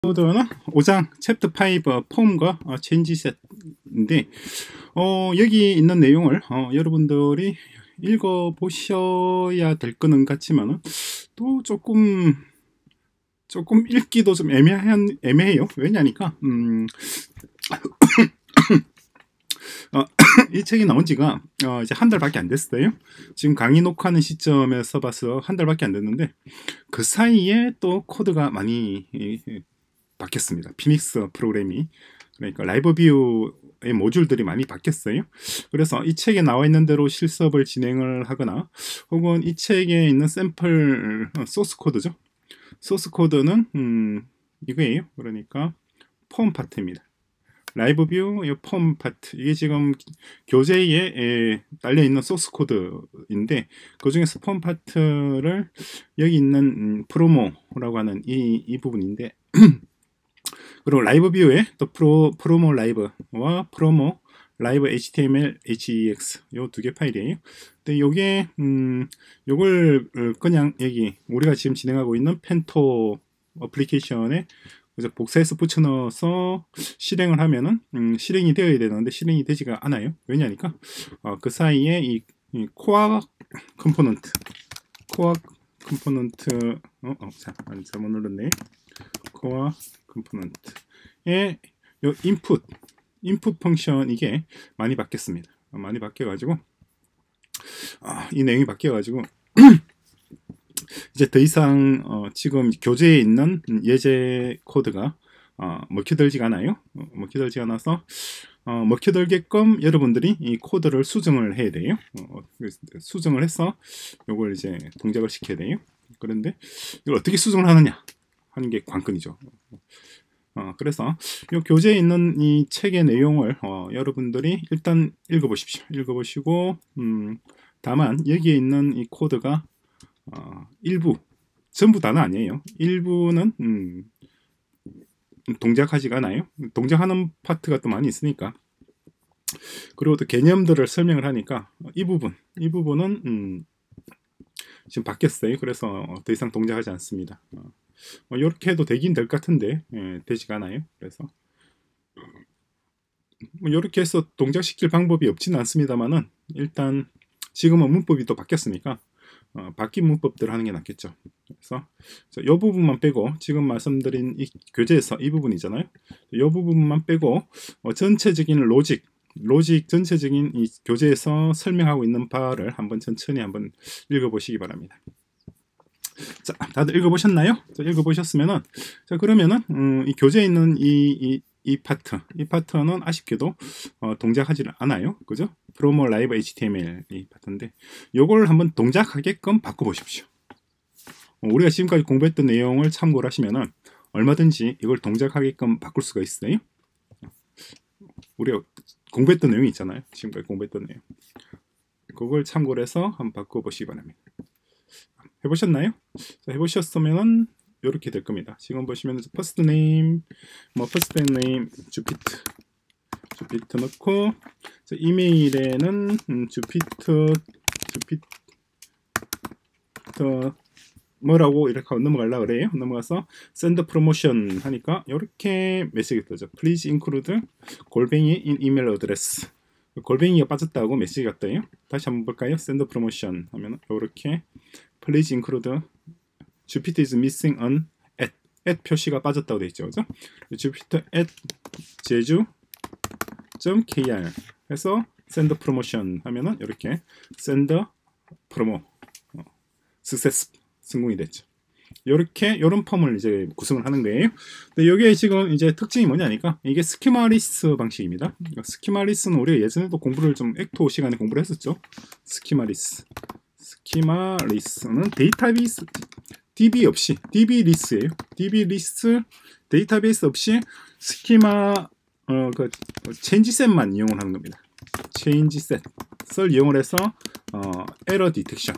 코드는 5장 챕터 5 폼과 체인지 셋인데 여기 있는 내용을 여러분들이 읽어 보셔야 될 거는 같지만은 또 조금 읽기도 좀 애매해요. 왜냐니까 이 책이 나온 지가 이제 한 달밖에 안 됐어요. 지금 강의 녹화하는 시점에서 봐서 한 달밖에 안 됐는데 그 사이에 또 코드가 많이 바뀌었습니다. 피닉스 프로그램이, 그러니까 라이브 뷰의 모듈들이 많이 바뀌었어요. 그래서 이 책에 나와 있는 대로 실습을 진행을 하거나 혹은 이 책에 있는 샘플 소스 코드죠. 소스 코드는 이거예요. 그러니까 폼 파트입니다. 라이브 뷰 폼 파트, 이게 지금 교재에 딸려 있는 소스 코드인데 그 중에서 폼 파트를 여기 있는 프로모라고 하는 이 부분인데 그리고 라이브 뷰에 또 프로모 라이브와 프로모 라이브 HTML, HEX 요 두 개 파일이에요. 근데 요게 요걸 그냥 여기 우리가 지금 진행하고 있는 펜토 어플리케이션에 복사해서 붙여넣어서 실행을 하면은 실행이 되어야 되는데 실행이 되지가 않아요. 왜냐니까 그 사이에 이 코어 컴포넌트 잘못 눌렀네. 코어 컴포넌트의 요 인풋 펑션, 이게 많이 바뀌었습니다. 많이 바뀌어가지고 이 내용이 바뀌어가지고 이제 더 이상 지금 교재에 있는 예제 코드가 먹혀들지가 않아요. 먹혀들지 않아서 먹혀들게끔 여러분들이 이 코드를 수정을 해야 돼요. 수정을 해서 요걸 이제 동작을 시켜야 돼요. 그런데 이걸 어떻게 수정을 하느냐 하는 게 관건이죠. 그래서 이 교재에 있는 이 책의 내용을 여러분들이 일단 읽어보십시오. 읽어보시고 다만 여기에 있는 이 코드가 일부, 전부 다는 아니에요. 일부는 동작하지가 않아요. 동작하는 파트가 또 많이 있으니까. 그리고 또 개념들을 설명을 하니까 이 부분은 지금 바뀌었어요. 그래서 더 이상 동작하지 않습니다. 이렇게 해도 되긴 될 것 같은데 되지가 않아요. 그래서 이렇게 해서 동작시킬 방법이 없지는 않습니다만은 일단 지금은 문법이 또 바뀌었으니까 바뀐 문법대로 하는 게 낫겠죠. 그래서 이 부분만 빼고, 지금 말씀드린 이 교재에서 이 부분이잖아요. 이 부분만 빼고 전체적인 로직 전체적인 이 교재에서 설명하고 있는 바를 천천히 한번 읽어보시기 바랍니다. 자, 다들 읽어보셨나요? 자, 읽어보셨으면은, 자, 그러면은 이 교재에 있는 이 파트는 아쉽게도 동작하지 않아요. 그죠? 프로모 라이브 HTML 이 파트인데 요걸 한번 동작하게끔 바꿔보십시오. 우리가 지금까지 공부했던 내용을 참고를 하시면은 얼마든지 이걸 동작하게끔 바꿀 수가 있어요. 우리가 공부했던 내용이 있잖아요. 지금까지 공부했던 내용. 그걸 참고를 해서 한번 바꿔보시기 바랍니다. 해보셨나요? 자, 해보셨으면은 이렇게 될 겁니다. 지금 보시면 first name, first name 주피트 넣고, 자, 이메일에는 주피트 뭐라고 이렇게 넘어가려고 그래요. 넘어가서 send promotion 하니까 이렇게 메시지가 뜨죠. please include 골뱅이 in email address. 골뱅이가 빠졌다고 메시지가 떠요. 다시 한번 볼까요? send promotion 하면 이렇게 please include Jupyter is missing an at 표시가 빠졌다고 되어 있죠. 그죠? Jupyter at jeju.kr 해서 send promotion 하면은 이렇게 send promo success 성공이 됐죠. 이런 폼을 이제 구성을 하는 거예요. 근데 여기에 지금 이제 특징이 뭐냐니까 이게 스키마리스 방식입니다. 스키마리스는 우리가 예전에도 공부를 좀 엑토 시간에 공부를 했었죠. 스키마리스는 데이터베이스 DB 없이, DB 리스예요. DB 리스 데이터베이스 없이 스키마 체인지셋만 이용을 하는 겁니다. 체인지셋을 이용을 해서 에러 디텍션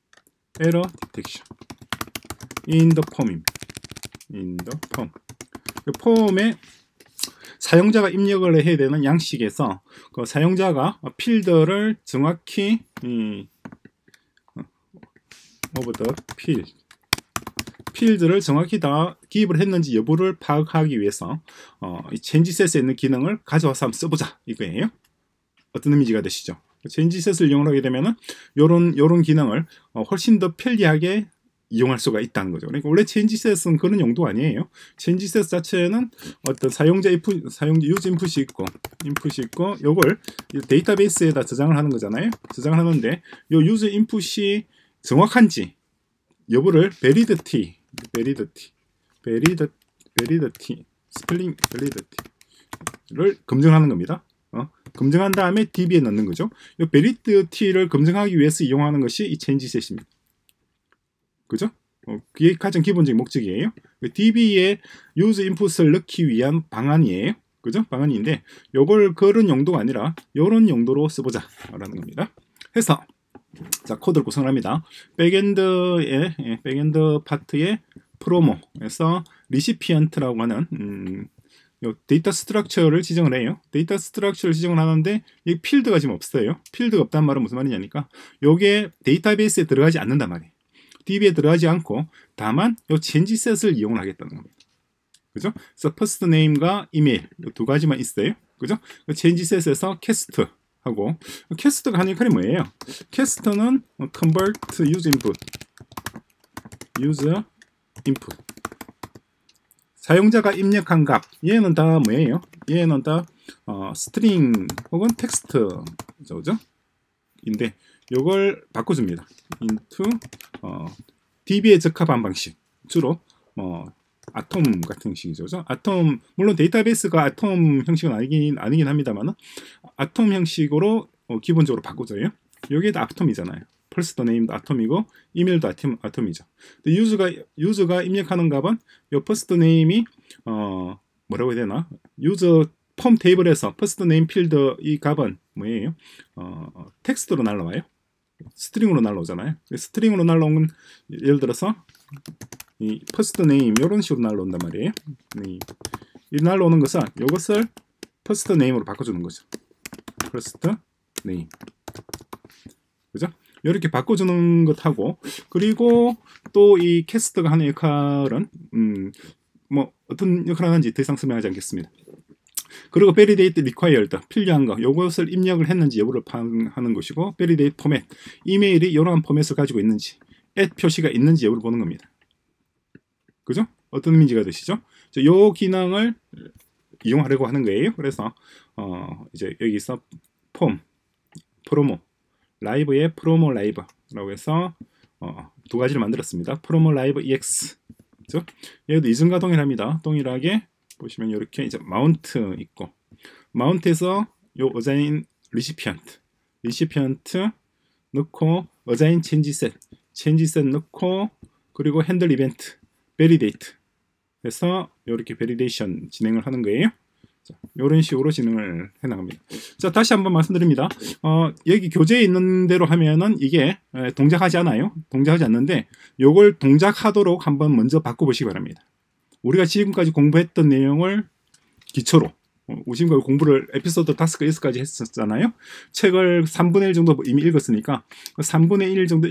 in the form입니다. in the form. 그 폼에 사용자가 입력을 해야 되는 양식에서 그 사용자가 필드를 정확히 of the 필드를 정확히 다 기입을 했는지 여부를 파악하기 위해서 이 체인지셋에 있는 기능을 가져와서 한번 써보자 이거예요. 어떤 의미가 되시죠? 체인지셋을 이용하게 되면은 요런 기능을 훨씬 더 편리하게 이용할 수가 있다는 거죠. 그러니까 원래 체인지셋은 그런 용도 아니에요. 체인지셋 자체는 어떤 사용자 유즈 인풋이 있고 요걸 데이터베이스에다 저장을 하는 거잖아요. 저장을 하는데 요 유즈 인풋이 정확한지 여부를 베리디티 스펠링 베리디티를 검증하는 겁니다. 검증한 다음에 DB에 넣는 거죠. 이 베리디티를 검증하기 위해서 이용하는 것이 이 체인지셋입니다. 그죠? 그게 가장 기본적인 목적이에요. DB에 유즈 인풋을 넣기 위한 방안이에요. 그죠? 방안인데 요걸 그런 용도가 아니라 요런 용도로 써보자 라는 겁니다. 해서 자, 코드를 구성을 합니다. 백엔드 파트의 프로모에서 리시피언트라고 하는 요 데이터 스트럭처를 지정을 해요. 데이터 스트럭처를 지정을 하는데 이 필드가 지금 없어요. 필드가 없다는 말은 무슨 말이냐니까 요게 데이터베이스에 들어가지 않는단 말이에요. DB에 들어가지 않고 다만 요 체인지셋을 이용을 하겠다는 겁니다. 그죠? 그래서 first name과 이메일 요 두 가지만 있어요. 그죠? 체인지셋에서 캐스트 하고 캐스트가 하는 역할이 뭐예요? 캐스트는 convert user input 사용자가 입력한 값 얘는 다 뭐예요? 얘는 다 string 혹은 텍스트죠? 인데 요걸 바꿔줍니다. into DB에 적합한 방식 주로 아톰 같은 형식이죠. 아톰 물론 데이터베이스가 아톰 형식은 아니긴 합니다만 아톰 형식으로 기본적으로 바꿔줘요. 여기에도 아톰이잖아요. first name도 아톰이고 이메일도 아톰이죠. 근데 유저가 입력하는 값은 요 first name이 뭐라고 해야 되나? 유저 폼 테이블에서 first name 필드 이 값은 뭐예요? 텍스트로 날라와요. 스트링으로 날라오잖아요. 스트링으로 날라온 건 예를 들어서 이 first name 이런 식으로 날라온단 말이에요. 이 날라오는 것은 이것을 first name으로 바꿔주는 거죠. first name 그죠? 이렇게 바꿔주는 것하고 그리고 또 이 캐스트가 하는 역할은 뭐 어떤 역할을 하는지 더 이상 설명하지 않겠습니다. 그리고 validate required 필요한 거 요것을 입력을 했는지 여부를 파악하는 것이고 validate format 이메일이 이러한 포맷을 가지고 있는지 at 표시가 있는지 여부를 보는 겁니다. 그죠? 어떤 의미가 되시죠? 요 기능을 이용하려고 하는 거예요. 그래서 이제 여기서 폼 프로모 라이브의 프로모 라이브라고 해서 두 가지를 만들었습니다. 프로모 라이브 EX 그죠? 얘도 이전과 동일합니다. 동일하게 보시면 이렇게 이제 마운트 있고 마운트에서 요 어자인 리시피언트 넣고 어자인 체인지셋 넣고 그리고 핸들 이벤트 베리데이트 해서 이렇게 베리데이션 진행을 하는 거예요. 이런 식으로 진행을 해나갑니다. 자, 다시 한번 말씀드립니다. 여기 교재에 있는 대로 하면은 이게 동작하지 않아요. 동작하지 않는데 요걸 동작하도록 한번 먼저 바꿔보시기 바랍니다. 우리가 지금까지 공부했던 내용을 기초로 지금까지 공부를 에피소드 5개 6까지 했었잖아요. 책을 3분의 1 정도 이미 읽었으니까 3분의 1 정도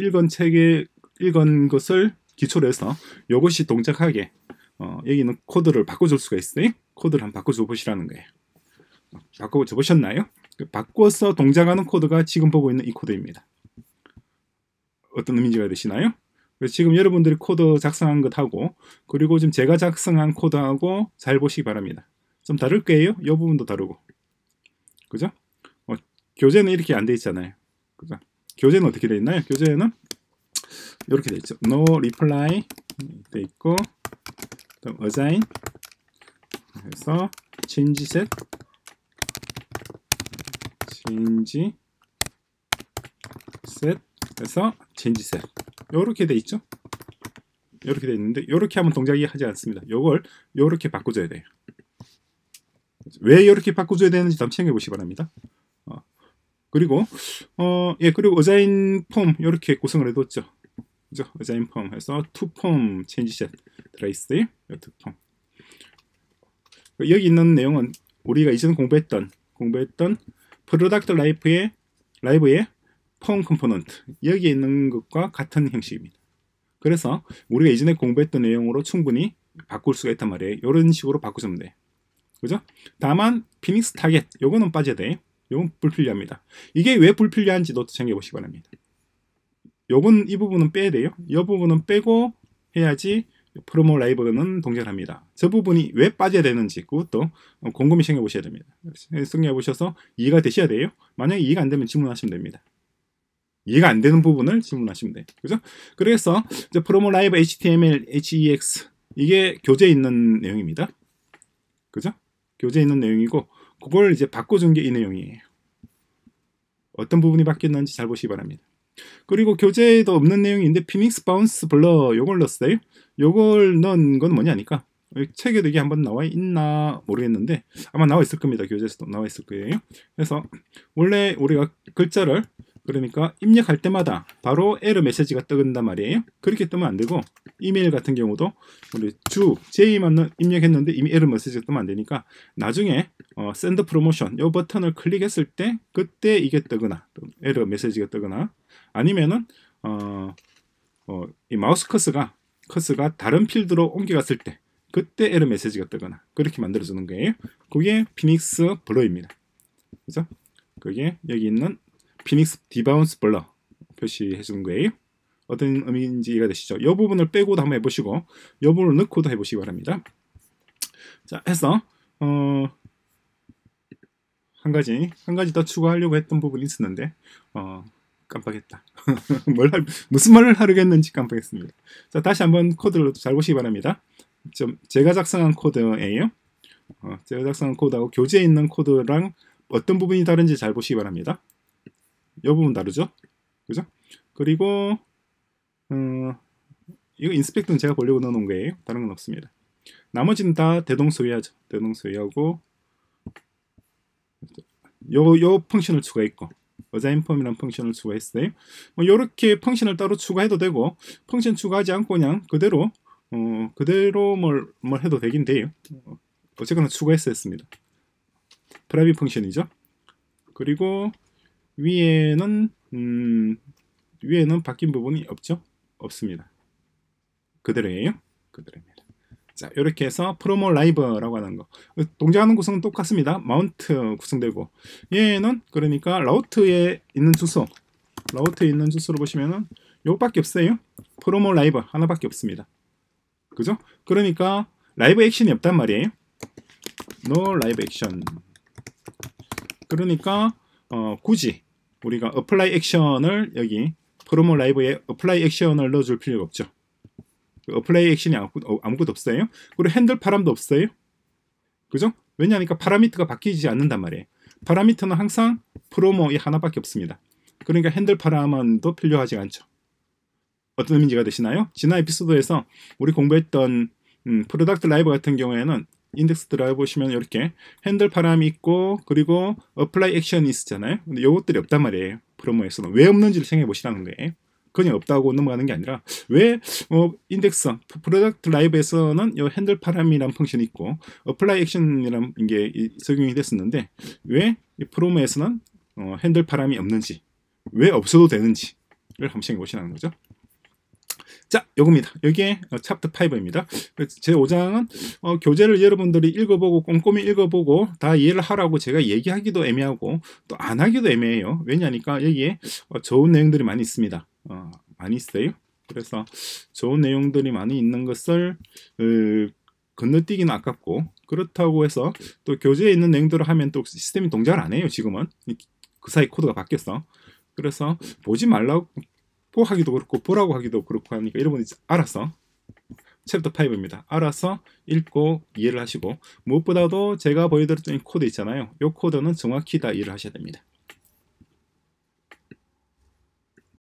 읽은 것을 기초로 해서 이것이 동작하게 여기는 코드를 바꿔줄 수가 있어요. 코드를 한번 바꿔줘 보시라는 거예요. 바꿔줘 보셨나요? 바꿔서 동작하는 코드가 지금 보고 있는 이 코드입니다. 어떤 의미가 되시나요? 지금 여러분들이 코드 작성한 것하고 그리고 지금 제가 작성한 코드하고 잘 보시기 바랍니다. 좀 다를 거예요. 이 부분도 다르고 그죠? 교재는 이렇게 안 돼 있잖아요. 그죠? 교재는 어떻게 돼 있나요? 교재는 이렇게 돼 있죠. No reply 돼 있고 assign 해서 change set 해서 change set 요렇게 돼 있죠. 요렇게 돼 있는데 요렇게 하면 동작이 하지 않습니다. 요걸 요렇게 바꿔줘야 돼요. 왜 요렇게 바꿔줘야 되는지 한번 챙겨 보시기 바랍니다. 그리고 그리고 assign form 요렇게 구성을 해뒀죠. 그죠? assign form 해서 to form change set 들어있어요. to form. 여기 있는 내용은 우리가 이전 공부했던 프로덕트 라이브의 폼 컴포넌트 여기에 있는 것과 같은 형식입니다. 그래서 우리가 이전에 공부했던 내용으로 충분히 바꿀 수가 있단 말이에요. 이런 식으로 바꾸시면 돼요. 그죠? 다만 피닉스 타겟 요거는 빠져야 돼요. 요건 불필요합니다. 이게 왜 불필요한지도 챙겨보시기 바랍니다. 요건 이 부분은 빼야 돼요. 이 부분은 빼고 해야지 프로모 라이브는 동작을 합니다. 저 부분이 왜 빠져야 되는지 그것도 곰곰이 생각해 보셔야 됩니다. 생각해 보셔서 이해가 되셔야 돼요. 만약에 이해가 안 되면 질문하시면 됩니다. 이해가 안 되는 부분을 질문하시면 돼요. 그죠? 그래서 프로모 라이브 HTML, HEX 이게 교재에 있는 내용입니다. 그죠? 교재에 있는 내용이고 그걸 이제 바꿔준 게 이 내용이에요. 어떤 부분이 바뀌었는지 잘 보시기 바랍니다. 그리고 교재에도 없는 내용인데 피닉스 바운스 블러 요걸 넣었어요. 요걸 넣은 건 뭐냐니까 책에도 이게 한번 나와 있나 모르겠는데 아마 나와 있을 겁니다. 교재에서도 나와 있을 거예요. 그래서 원래 우리가 글자를 그러니까 입력할 때마다 바로 에러 메시지가 뜨는단 말이에요. 그렇게 뜨면 안 되고 이메일 같은 경우도 우리 J만 입력했는데 이미 에러 메시지가 뜨면 안 되니까 나중에 샌드 프로모션 요 버튼을 클릭했을 때 그때 이게 뜨거나 에러 메시지가 뜨거나 아니면은 이 마우스 커서가 다른 필드로 옮겨갔을 때 그때 에러 메시지가 뜨거나 그렇게 만들어주는 거예요. 그게 피닉스 블러입니다. 그죠? 그게 여기 있는 피닉스 디바운스 블러 표시해 주는 거예요. 어떤 의미인지 이해가 되시죠? 이 부분을 빼고도 한번 해보시고 이 부분을 넣고도 해보시기 바랍니다. 자, 해서 한 가지 더 추가하려고 했던 부분이 있었는데 깜빡했다. 무슨 말을 하려고 했는지 깜빡했습니다. 자, 다시 한번 코드를 잘 보시기 바랍니다. 제가 작성한 코드예요. 제가 작성한 코드하고 교재에 있는 코드랑 어떤 부분이 다른지 잘 보시기 바랍니다. 이 부분 다르죠? 그죠? 그리고 이거 인스펙트는 제가 보려고 넣어놓은 거예요. 다른 건 없습니다. 나머지는 다 대동소이하죠. 대동소이하고 요 펑션을 추가했고 어자인펌이라는 펑션을 추가했어요. 이렇게 펑션을 따로 추가해도 되고 펑션 추가하지 않고 그냥 그대로 뭘 해도 되긴 돼요. 어쨌거나 추가했습니다. 프라이빗 펑션이죠. 그리고 위에는 바뀐 부분이 없습니다. 그대로예요. 그대로입니다. 자, 이렇게 해서 프로모 라이브라고 하는 거 동작하는 구성은 똑같습니다. 마운트 구성되고 얘는 그러니까 라우트에 있는 주소로 보시면은 요거밖에 없어요. 프로모 라이브 하나밖에 없습니다. 그죠? 그러니까 라이브 액션이 없단 말이에요. No 라이브 액션. 그러니까 굳이 우리가 apply 액션을 여기 프로모 라이브에 apply 액션을 넣어줄 필요가 없죠. apply 액션이 아무것도 없어요. 그리고 핸들 파람도 없어요. 그죠? 왜냐하니까 파라미터가 바뀌지 않는단 말이에요. 파라미터는 항상 프로모이 하나밖에 없습니다. 그러니까 핸들 파라만도 필요하지 않죠. 어떤 의미인지가 되시나요? 지난 에피소드에서 우리 공부했던 프로덕트 라이브 같은 경우에는 인덱스 들어가 보시면 이렇게 핸들 파람이 있고 그리고 어플라이 액션이 있었잖아요. 근데 이것들이 없단 말이에요. 프로모에서는 왜 없는지를 생각해 보시라는 거예요. 그냥 없다고 넘어가는 게 아니라 왜 인덱스 프로덕트 라이브에서는 이 핸들 파람이라는 펑션이 있고 어플라이 액션이라는 게 적용이 됐었는데 왜 이 프로모에서는 핸들 파람이 없는지 왜 없어도 되는지를 한번 생각해 보시라는 거죠. 자, 요겁니다. 여기에 챕터 5입니다. 제 5장은 교재를 여러분들이 읽어보고 꼼꼼히 읽어보고 다 이해를 하라고 제가 얘기하기도 애매하고 또 안 하기도 애매해요. 왜냐니까 여기에 좋은 내용들이 많이 있습니다. 많이 있어요. 그래서 좋은 내용들이 많이 있는 것을 건너뛰기는 아깝고 그렇다고 해서 또 교재에 있는 내용들을 하면 또 시스템이 동작을 안 해요. 지금은 그 사이 코드가 바뀌었어. 그래서 보지 말라고 하기도 그렇고 보라고 하기도 그렇고 하니까 여러분이 알아서 챕터 5입니다. 알아서 읽고 이해를 하시고 무엇보다도 제가 보여드렸던 코드 있잖아요. 이 코드는 정확히 다 이해를 하셔야 됩니다.